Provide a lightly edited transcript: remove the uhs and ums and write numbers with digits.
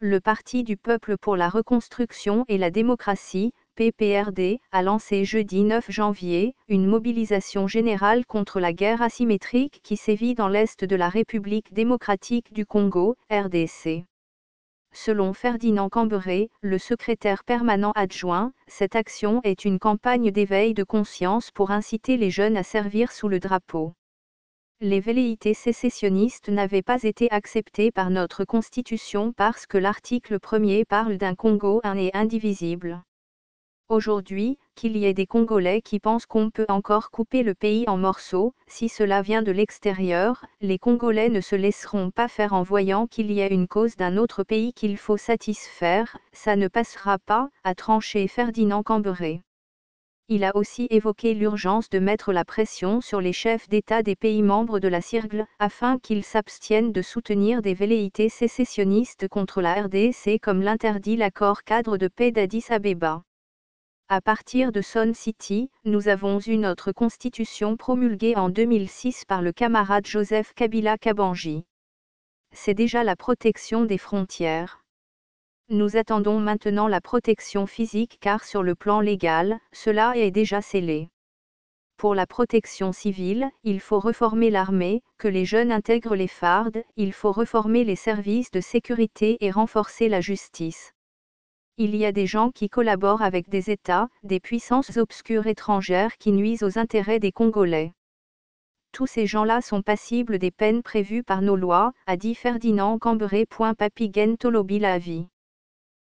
Le Parti du peuple pour la reconstruction et la démocratie, PPRD, a lancé jeudi 9 janvier, une mobilisation générale contre la guerre asymétrique qui sévit dans l'est de la République démocratique du Congo, RDC. Selon Ferdinand Camberet, le secrétaire permanent adjoint, cette action est une campagne d'éveil de conscience pour inciter les jeunes à servir sous le drapeau. Les velléités sécessionnistes n'avaient pas été acceptées par notre Constitution parce que l'article 1er parle d'un Congo un et indivisible. Aujourd'hui, qu'il y ait des Congolais qui pensent qu'on peut encore couper le pays en morceaux, si cela vient de l'extérieur, les Congolais ne se laisseront pas faire en voyant qu'il y a une cause d'un autre pays qu'il faut satisfaire, ça ne passera pas, a tranché Ferdinand Camberet. Il a aussi évoqué l'urgence de mettre la pression sur les chefs d'État des pays membres de la CIRGL, afin qu'ils s'abstiennent de soutenir des velléités sécessionnistes contre la RDC comme l'interdit l'accord cadre de paix d'Addis Abeba. À partir de Sun City, nous avons eu notre constitution promulguée en 2006 par le camarade Joseph Kabila Kabanji. C'est déjà la protection des frontières. Nous attendons maintenant la protection physique car sur le plan légal, cela est déjà scellé. Pour la protection civile, il faut réformer l'armée, que les jeunes intègrent les FARD, il faut réformer les services de sécurité et renforcer la justice. Il y a des gens qui collaborent avec des États, des puissances obscures étrangères qui nuisent aux intérêts des Congolais. Tous ces gens-là sont passibles des peines prévues par nos lois, a dit Ferdinand Camberet. Papi Gen Tolobi Lavi.